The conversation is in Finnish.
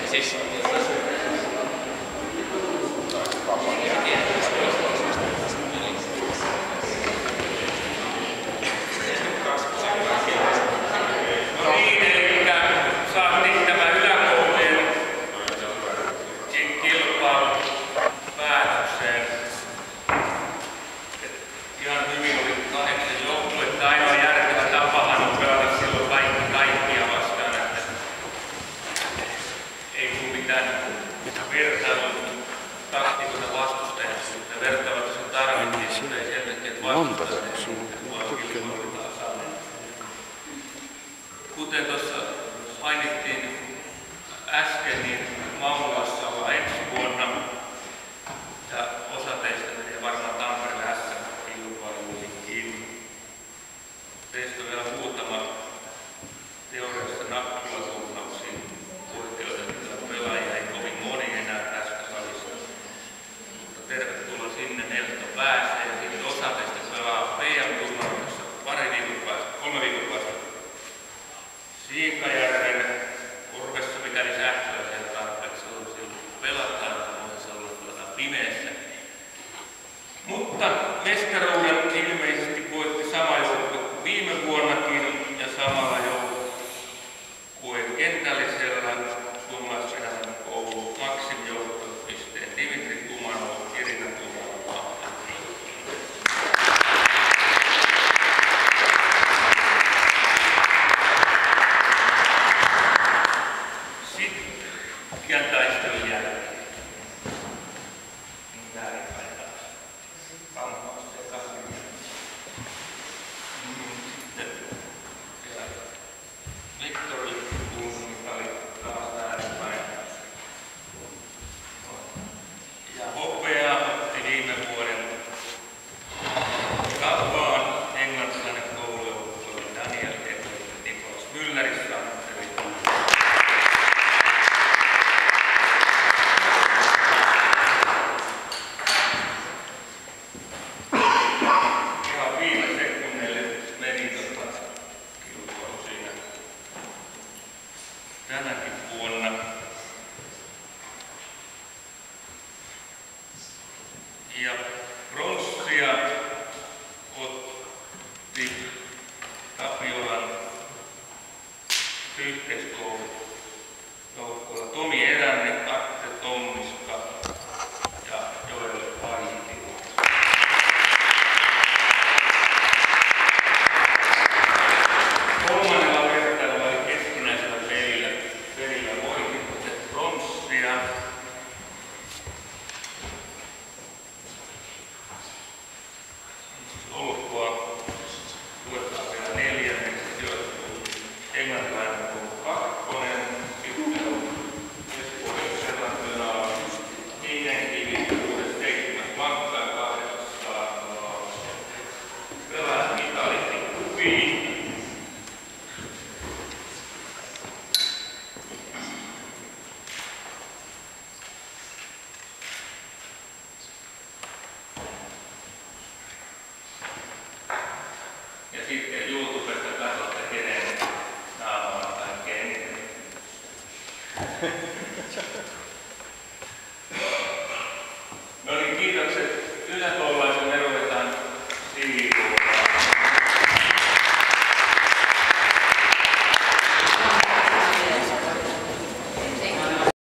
siis kuten tuossa mainittiin äsken, niin Maulassa ollaan ensi vuonna ja osa teistä menee varmaan Tampereelle SM-kilpailuihinkin. Teistä on vielä muutama teoriassa nakkulaturnauksia oikeutettuja pelaajia, ei kovin moni enää tästä salista. Mutta tervetuloa sinne, Nelto pääsee ja sitten osa teistä pelaa PM-turnauksessa 3 viikon päästä Siikajärven korvessa, mikäli sähköä sen tarpeeksi on, silloin pelataan, voisi olla pimeässä. Mutta mestaruuden ilmeisesti voitti sama joukkue kuin viime vuonnakin ja samalla joukkueen kentällisellä suomalaisvenäläinen koulu Maxim-joukkuepisteen Dimitri Tumanov, Irina Tumanov. Pitkän taistelun jälkeen. Väärinpäin taas. Kampaus sekaisin. Viktori Kulmika oli taas väärinpäin. Ja hopea otti viime vuoden Kappaan englantilainen koulujoukkue Daniel Edwin ja Niklas Müllerissa. Tänäkin vuonna. Ja pronssia otti Tapiolan yhteiskoulu joukkueella Tomi Eränne, Atte Tommiska ja Joel Aitila. Kolmannella vertailulla oli keskinäisellä pelillä voititte pronssia. Olukkoa luetaan vielä 4. sijoittuu englantilainen koulu 2. Sitten on Espoon Selantonaa, Kiinenkivi, 6.7. Vankka ja 800. Pelaa Italitti Kuviin. Ja sitten YouTubesta katsotte, kenen naama on kaikkein eniten. No niin, kiitokset Yläkoululaisen